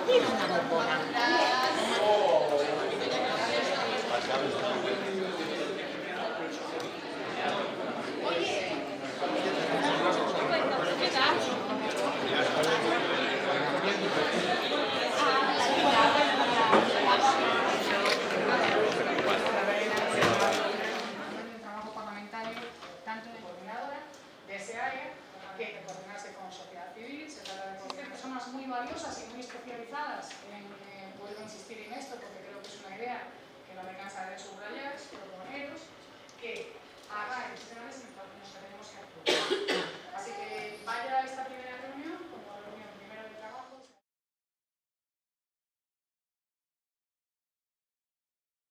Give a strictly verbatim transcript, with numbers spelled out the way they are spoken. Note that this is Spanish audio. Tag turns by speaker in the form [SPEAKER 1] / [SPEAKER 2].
[SPEAKER 1] Era una bombona.
[SPEAKER 2] Que coordinarse con sociedad civil, se trata de conocer personas muy valiosas y muy especializadas en, eh, vuelvo a insistir en esto porque creo que es una idea que no me cansaré de subrayar, proponeros